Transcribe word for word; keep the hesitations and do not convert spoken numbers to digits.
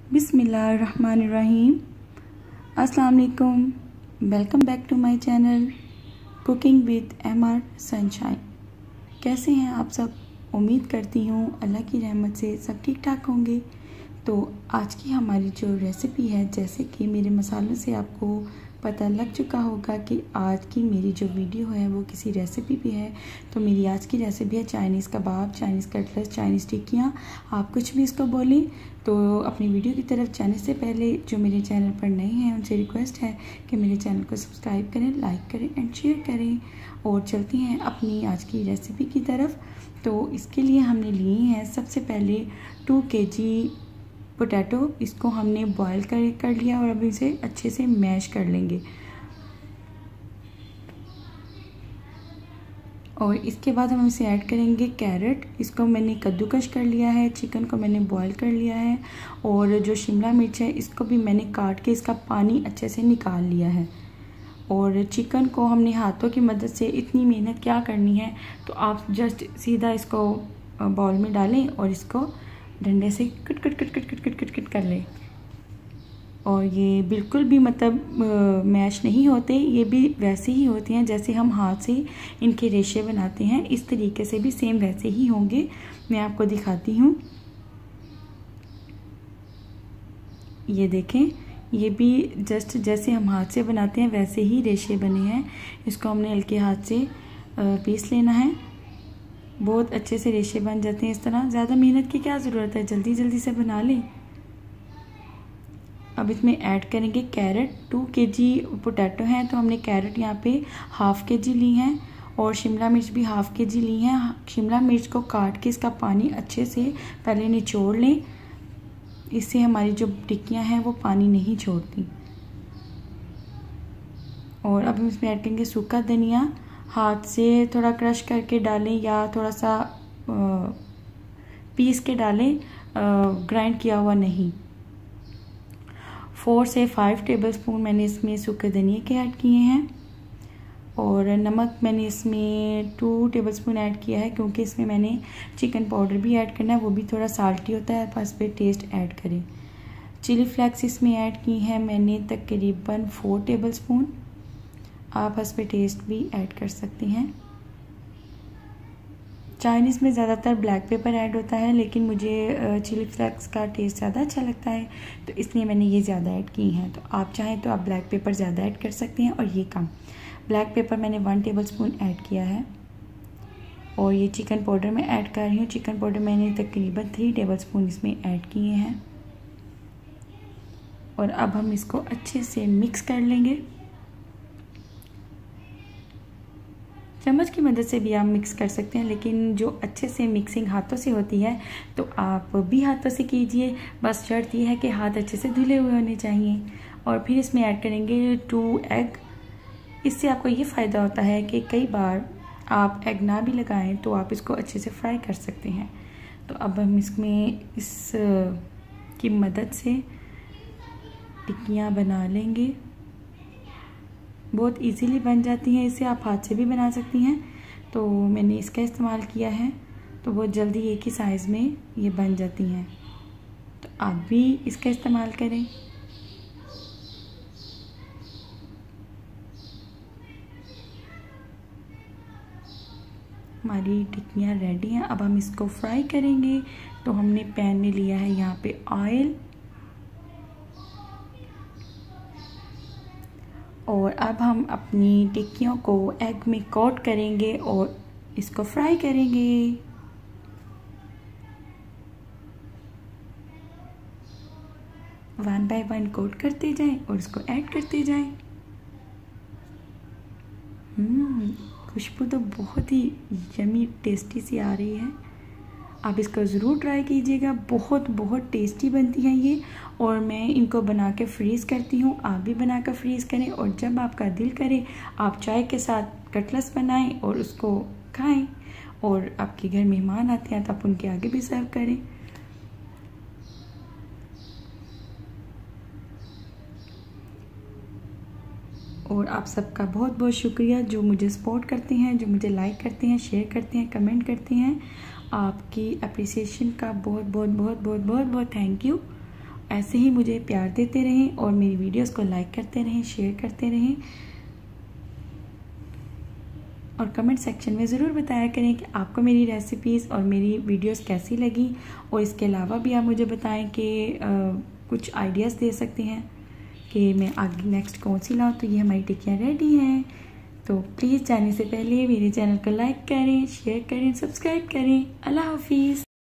बिस्मिल्लाहिर्रहमानिर्रहीम। अस्सलाम वालेकुम। Welcome back to my channel cooking with M R sunshine. कैसे हैं आप सब? उम्मीद करती हूँ अल्लाह की रहमत से सब ठीक ठाक होंगे। तो आज की हमारी जो रेसिपी है, जैसे कि मेरे मसालों से आपको पता लग चुका होगा कि आज की मेरी जो वीडियो है वो किसी रेसिपी पे है। तो मेरी आज की रेसिपी है Chinese kebab, Chinese cutlets, Chinese टिक्कियाँ, आप कुछ भी इसको बोलें। तो अपनी वीडियो की तरफ जाने से पहले जो मेरे चैनल पर नए हैं उनसे रिक्वेस्ट है कि मेरे चैनल को सब्सक्राइब करें, लाइक करें एंड शेयर करें। और चलती हैं अपनी आज की रेसिपी की तरफ। तो इसके लिए हमने लिए हैं सबसे पहले टू के जी पोटैटो। इसको हमने बॉईल कर कर लिया और अब इसे अच्छे से मैश कर लेंगे। और इसके बाद हम इसे ऐड करेंगे कैरेट। इसको मैंने कद्दूकश कर लिया है। चिकन को मैंने बॉईल कर लिया है। और जो शिमला मिर्च है इसको भी मैंने काट के इसका पानी अच्छे से निकाल लिया है। और चिकन को हमने हाथों की मदद से, इतनी मेहनत क्या करनी है, तो आप जस्ट सीधा इसको बाउल में डालें और इसको डंडे से cut cut cut cut cut cut cut cut कर लें। और ये बिल्कुल भी मतलब मैश नहीं होते, ये भी वैसे ही होते हैं जैसे हम हाथ से इनके रेशे बनाते हैं। इस तरीके से भी सेम वैसे ही होंगे। मैं आपको दिखाती हूँ। ये देखें, ये भी जस्ट जैसे हम हाथ से बनाते हैं वैसे ही रेशे बने हैं। इसको हमने हल्के हाथ से पीस लेना है। बहुत अच्छे से रेशे बन जाते हैं इस तरह। ज़्यादा मेहनत की क्या ज़रूरत है, जल्दी जल्दी से बना लें। अब इसमें ऐड करेंगे कैरेट। टू के जी पोटैटो हैं तो हमने कैरेट यहाँ पे हाफ़ के जी ली हैं और शिमला मिर्च भी हाफ़ के जी ली हैं। शिमला मिर्च को काट के इसका पानी अच्छे से पहले निचोड़ लें। इससे हमारी जो टिक्कियाँ हैं वो पानी नहीं छोड़ती। और अब हम इसमें ऐड करेंगे सूखा धनिया। हाथ से थोड़ा क्रश करके डालें या थोड़ा सा आ, पीस के डालें, ग्राइंड किया हुआ नहीं। फोर से फाइव टेबलस्पून मैंने इसमें सूखे धनिया के ऐड किए हैं। और नमक मैंने इसमें टू टेबलस्पून ऐड किया है, क्योंकि इसमें मैंने चिकन पाउडर भी ऐड करना है, वो भी थोड़ा साल्टी होता है, बस पे टेस्ट ऐड करें। चिली फ्लेक्स इसमें ऐड की हैं मैंने तकरीबन फोर टेबलस्पून। आप इस पे टेस्ट भी ऐड कर सकते हैं। चाइनीज़ में ज़्यादातर ब्लैक पेपर ऐड होता है, लेकिन मुझे चिली फ्लेक्स का टेस्ट ज़्यादा अच्छा लगता है, तो इसलिए मैंने ये ज़्यादा ऐड की हैं। तो आप चाहें तो आप ब्लैक पेपर ज़्यादा ऐड कर सकते हैं और ये कम। ब्लैक पेपर मैंने वन टेबलस्पून ऐड किया है। और ये चिकन पाउडर मैं ऐड कर रही हूँ। चिकन पाउडर मैंने तकरीबन थ्री टेबलस्पून इसमें ऐड किए हैं। और अब हम इसको अच्छे से मिक्स कर लेंगे। चम्मच की मदद से भी आप मिक्स कर सकते हैं, लेकिन जो अच्छे से मिक्सिंग हाथों से होती है तो आप भी हाथों से कीजिए। बस शर्त ये है कि हाथ अच्छे से धुले हुए होने चाहिए। और फिर इसमें ऐड करेंगे टू एग। इससे आपको ये फ़ायदा होता है कि कई बार आप एग ना भी लगाएं तो आप इसको अच्छे से फ्राई कर सकते हैं। तो अब हम इसमें इस की मदद से टिक्कियाँ बना लेंगे। बहुत इजीली बन जाती हैं। इसे आप हाथ से भी बना सकती हैं। तो मैंने इसका इस्तेमाल किया है, तो बहुत जल्दी एक ही साइज़ में ये बन जाती हैं। तो आप भी इसका इस्तेमाल करें। हमारी टिक्कियाँ रेडी हैं। अब हम इसको फ्राई करेंगे। तो हमने पैन में लिया है यहाँ पे ऑयल। और अब हम अपनी टिक्कियों को एग में कोट करेंगे और इसको फ्राई करेंगे। वन बाय वन कोट करते जाएं और इसको ऐड करते जाएं। हम्म खुशबू तो बहुत ही यमी टेस्टी सी आ रही है। आप इसको ज़रूर ट्राई कीजिएगा। बहुत बहुत टेस्टी बनती हैं ये। और मैं इनको बना के फ्रीज़ करती हूँ। आप भी बना कर फ्रीज़ करें और जब आपका दिल करे आप चाय के साथ कटलेट्स बनाएं और उसको खाएं। और आपके घर मेहमान आते हैं तो आप उनके आगे भी सर्व करें। और आप सबका बहुत बहुत शुक्रिया जो मुझे सपोर्ट करते हैं, जो मुझे लाइक करते हैं, शेयर करते हैं, कमेंट करते हैं। आपकी अप्रिसिएशन का बहुत बहुत बहुत बहुत बहुत बहुत थैंक यू। ऐसे ही मुझे प्यार देते रहें और मेरी वीडियोस को लाइक करते रहें, शेयर करते रहें और कमेंट सेक्शन में ज़रूर बताया करें कि आपको मेरी रेसिपीज़ और मेरी वीडियोस कैसी लगी। और इसके अलावा भी आप मुझे बताएं कि कुछ आइडियाज़ दे सकते हैं कि मैं आगे नेक्स्ट कौन सी लाऊं। तो ये हमारी टिक्कियाँ रेडी हैं। तो प्लीज़ जाने से पहले मेरे चैनल को लाइक करें, शेयर करें, सब्सक्राइब करें। अल्लाह हाफिज़।